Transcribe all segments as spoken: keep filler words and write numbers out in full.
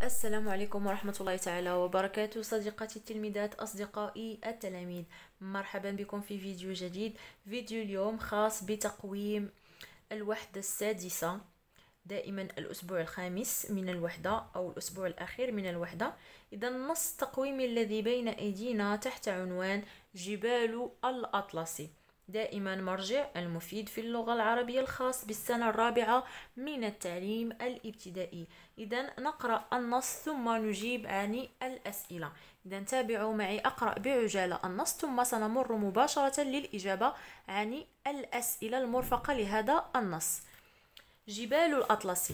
السلام عليكم ورحمة الله تعالى وبركاته. صديقاتي التلميذات، أصدقائي التلاميذ، مرحبا بكم في فيديو جديد. فيديو اليوم خاص بتقويم الوحدة السادسة، دائما الأسبوع الخامس من الوحدة أو الأسبوع الأخير من الوحدة. إذا النص التقويمي الذي بين أيدينا تحت عنوان جبال الأطلسي، دائما مرجع المفيد في اللغة العربية الخاص بالسنة الرابعة من التعليم الابتدائي. إذا نقرأ النص ثم نجيب عن الأسئلة. إذا تابعوا معي، أقرأ بعجالة النص ثم سنمر مباشرة للإجابة عن الأسئلة المرفقة لهذا النص. جبال الأطلسي.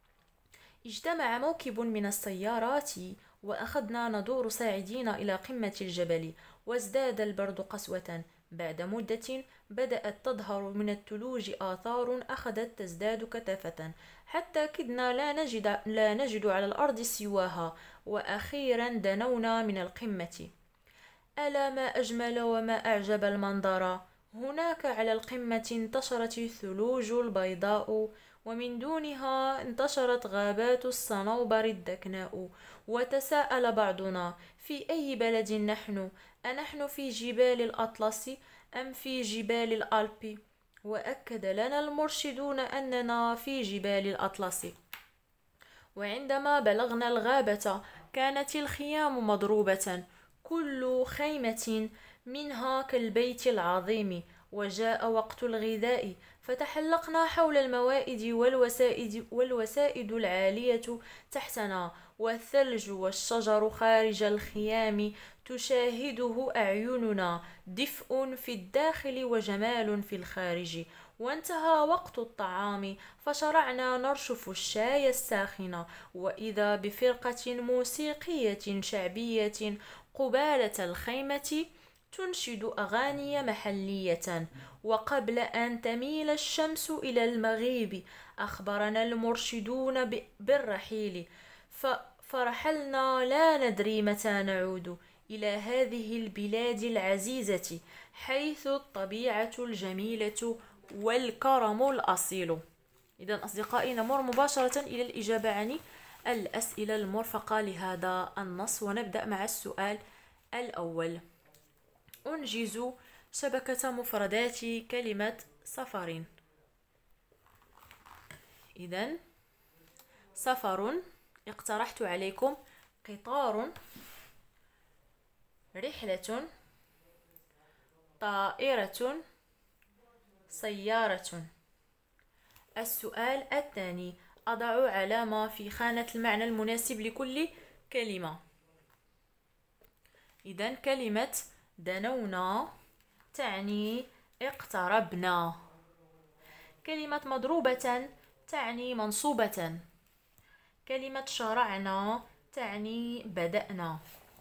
اجتمع موكب من السيارات وأخذنا ندور ساعدين إلى قمة الجبل، وازداد البرد قسوة. بعد مدة بدأت تظهر من الثلوج آثار أخذت تزداد كثافة، حتى كدنا لا نجد, لا نجد على الأرض سواها، وأخيرا دنونا من القمة. ألا ما أجمل وما أعجب المنظر! هناك على القمة انتشرت الثلوج البيضاء، ومن دونها انتشرت غابات الصنوبر الدكناء. وتساءل بعضنا: في أي بلد نحن؟ أنحن في جبال الأطلس أم في جبال الألب؟ وأكد لنا المرشدون أننا في جبال الأطلس. وعندما بلغنا الغابة كانت الخيام مضروبة، كل خيمة منها كالبيت العظيم. وجاء وقت الغذاء، فتحلقنا حول الموائد والوسائد, والوسائد العالية تحتنا، والثلج والشجر خارج الخيام تشاهده أعيننا، دفء في الداخل وجمال في الخارج. وانتهى وقت الطعام، فشرعنا نرشف الشاي الساخن، وإذا بفرقة موسيقية شعبية قبالة الخيمة تنشد أغاني محلية. وقبل أن تميل الشمس إلى المغيب أخبرنا المرشدون بالرحيل، فرحلنا لا ندري متى نعود إلى هذه البلاد العزيزة، حيث الطبيعة الجميلة والكرم الأصيل. إذا أصدقائي، نمر مباشرة إلى الإجابة عن الأسئلة المرفقة لهذا النص، ونبدأ مع السؤال الأول. أنجز شبكة مفردات كلمة سفر. إذا سفر، اقترحت عليكم قطار، رحلة، طائرة، سيارة. السؤال الثاني، أضع علامة في خانة المعنى المناسب لكل كلمة. إذن كلمة دنونا تعني اقتربنا، كلمة مضروبة تعني منصوبة، كلمة شرعنا تعني بدأنا.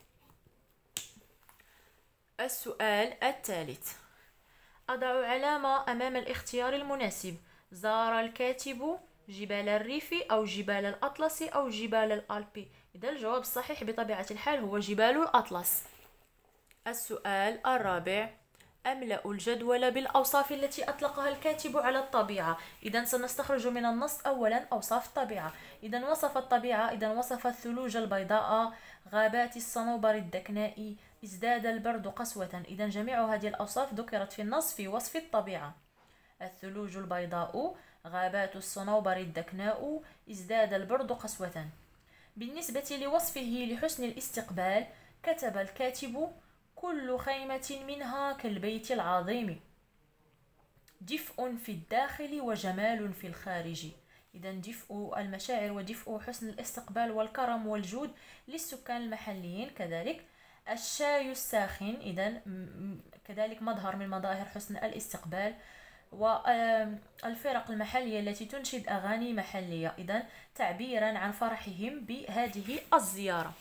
السؤال الثالث، أضع علامة أمام الاختيار المناسب. زار الكاتب جبال الريف أو جبال الأطلس أو جبال الألب؟ إذا الجواب الصحيح بطبيعة الحال هو جبال الأطلس. السؤال الرابع، أملأ الجدول بالأوصاف التي أطلقها الكاتب على الطبيعة. إذا سنستخرج من النص أولا أوصاف الطبيعة. إذا وصف الطبيعة، إذا وصف الثلوج البيضاء، غابات الصنوبر الدكناء، ازداد البرد قسوة. إذا جميع هذه الأوصاف ذكرت في النص في وصف الطبيعة: الثلوج البيضاء، غابات الصنوبر الدكناء، ازداد البرد قسوة. بالنسبة لوصفه لحسن الاستقبال، كتب الكاتب: كل خيمة منها كالبيت العظيم، دفء في الداخل وجمال في الخارج. إذا دفء المشاعر ودفء حسن الاستقبال والكرم والجود للسكان المحليين. كذلك الشاي الساخن، إذا كذلك مظهر من مظاهر حسن الاستقبال. والفرق المحلية التي تنشد أغاني محلية، إذا تعبيرا عن فرحهم بهذه الزيارة.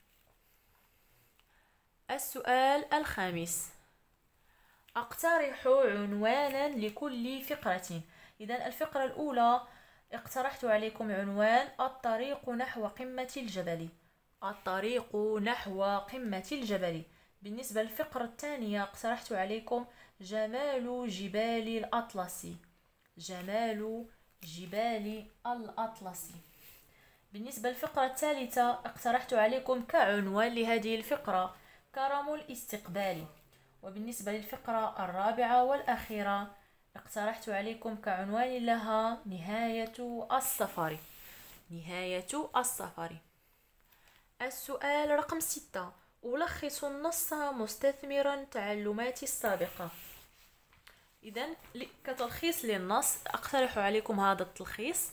السؤال الخامس، أقترح عنوانا لكل فقرة. إذا الفقرة الأولى اقترحت عليكم عنوان الطريق نحو قمة الجبل، الطريق نحو قمة الجبل. بالنسبة للفقرة الثانية اقترحت عليكم جمال جبال الأطلس، جمال جبال الأطلس. بالنسبة للفقرة الثالثة اقترحت عليكم كعنوان لهذه الفقرة كرم الاستقبال. وبالنسبة للفقرة الرابعة والأخيرة اقترحت عليكم كعنوان لها نهاية السفر. نهاية السفر. السؤال رقم ستة: ألخص النص مستثمرا تعلماتي السابقة. إذن كتلخيص للنص أقترح عليكم هذا التلخيص.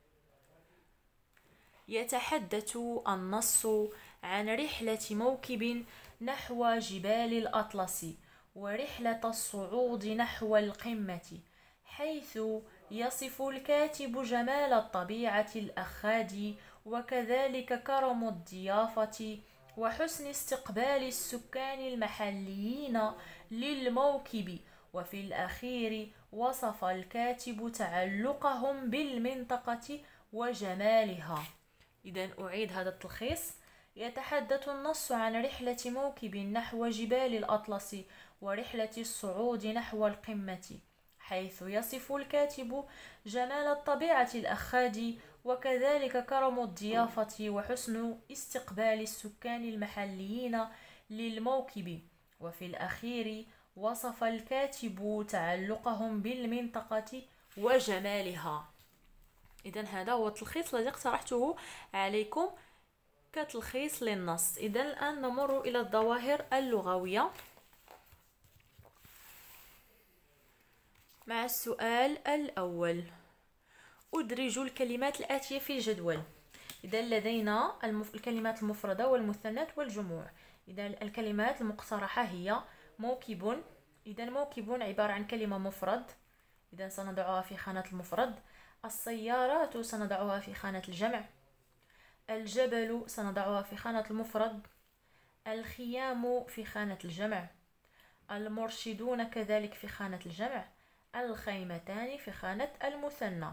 يتحدث النص عن رحلة موكب نحو جبال الأطلس ورحلة الصعود نحو القمة، حيث يصف الكاتب جمال الطبيعة الأخاد وكذلك كرم الضيافة وحسن استقبال السكان المحليين للموكب. وفي الأخير وصف الكاتب تعلقهم بالمنطقة وجمالها. إذن أعيد هذا التلخيص. يتحدث النص عن رحلة موكب نحو جبال الأطلس ورحلة الصعود نحو القمة، حيث يصف الكاتب جمال الطبيعة الأخاد وكذلك كرم الضيافة وحسن استقبال السكان المحليين للموكب. وفي الأخير وصف الكاتب تعلقهم بالمنطقة وجمالها. إذن هذا هو التلخيص الذي اقترحته عليكم كتلخيص للنص. إذن الآن نمر إلى الظواهر اللغوية مع السؤال الأول: أدرج الكلمات الآتية في الجدول. إذن لدينا المف... الكلمات المفردة والمثنات والجموع. إذن الكلمات المقترحة هي موكب. إذن موكب عبارة عن كلمة مفرد، إذن سنضعها في خانة المفرد. السيارات سنضعها في خانة الجمع. الجبل سنضعها في خانة المفرد. الخيام في خانة الجمع. المرشدون كذلك في خانة الجمع. الخيمتان في خانة المثنى.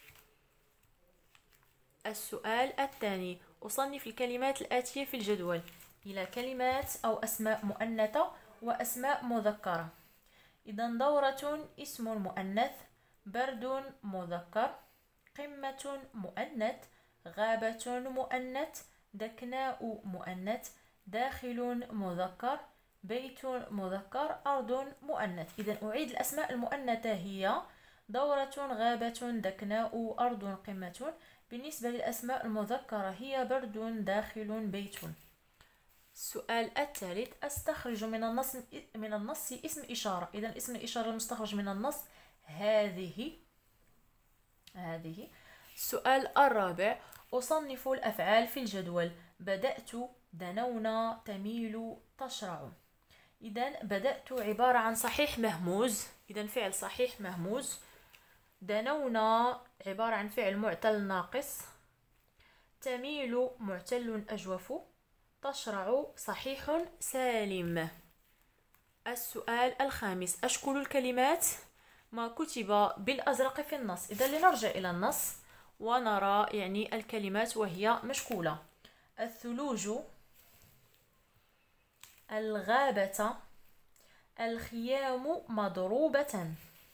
السؤال الثاني: أصنف الكلمات الآتية في الجدول إلى كلمات أو أسماء مؤنثة وأسماء مذكرة. إذن دورة اسم مؤنث، برد مذكر، قمة مؤنث، غابة مؤنث، دكناء مؤنث، داخل مذكر، بيت مذكر، أرض مؤنث. إذن أعيد الأسماء المؤنثة هي دورة، غابة، دكناء، أرض، قمة. بالنسبة للأسماء المذكرة هي برد، داخل، بيت. السؤال الثالث: أستخرج من النص من النص اسم إشارة. إذن اسم الإشارة المستخرج من النص هذه هذه. السؤال الرابع: أصنف الأفعال في الجدول. بدأت، دنونا، تميل، تشرع. إذن بدأت عبارة عن صحيح مهموز، إذن فعل صحيح مهموز. دنونا عبارة عن فعل معتل ناقص. تميل معتل أجوف. تشرع صحيح سالم. السؤال الخامس: أشكل الكلمات ما كتب بالأزرق في النص. إذا لنرجع إلى النص ونرى يعني الكلمات وهي مشكولة. الثلوج، الغابة، الخيام مضروبة.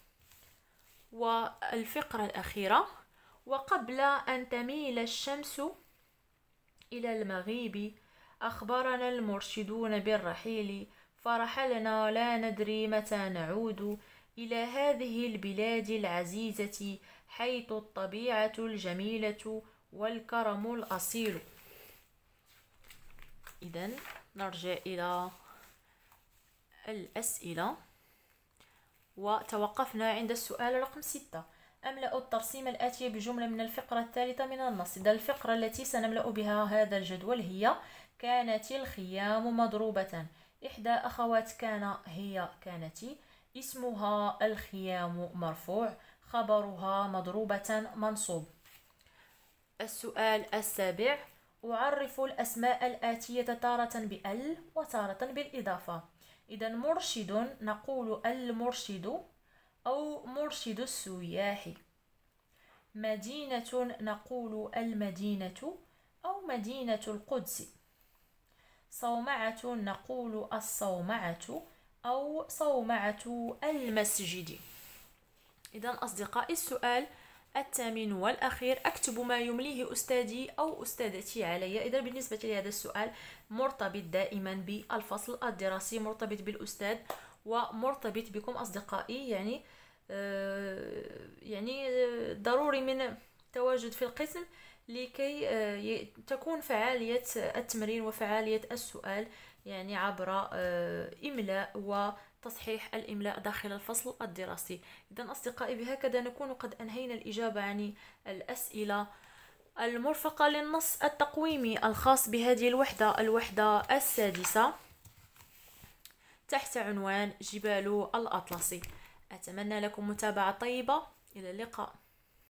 والفقرة الأخيرة: وقبل أن تميل الشمس إلى المغيب أخبرنا المرشدون بالرحيل، فرحلنا لا ندري متى نعود إلى هذه البلاد العزيزة، حيث الطبيعة الجميلة والكرم الأصيل. إذن نرجع إلى الأسئلة وتوقفنا عند السؤال رقم ستة: أملأ الترسيم الآتية بجملة من الفقرة الثالثة من النص. إذا الفقرة التي سنملأ بها هذا الجدول هي: كانت الخيام مضروبة. إحدى أخوات كان هي كانت. اسمها الخيام مرفوع. خبرها مضروبة منصوب. السؤال السابع: أعرف الأسماء الآتية تارة بال وتارة بالإضافة. إذا مرشد نقول المرشد أو مرشد السياح. مدينة نقول المدينة أو مدينة القدس. صومعة نقول الصومعة أو صومعة المسجد. إذا أصدقائي السؤال الثامن والأخير: أكتب ما يمليه أستاذي أو أستاذتي علي. إذا بالنسبة لهذا السؤال مرتبط دائما بالفصل الدراسي، مرتبط بالأستاذ ومرتبط بكم أصدقائي. يعني آه يعني ضروري من تواجد في القسم لكي آه تكون فعالية التمرين وفعالية السؤال، يعني عبر آه إملاء وتصحيح الإملاء داخل الفصل الدراسي. إذن أصدقائي بهكذا نكون قد أنهينا الإجابة عن الأسئلة المرفقة للنص التقويمي الخاص بهذه الوحدة، الوحدة السادسة، تحت عنوان جبال الأطلسي. أتمنى لكم متابعة طيبة. إلى اللقاء.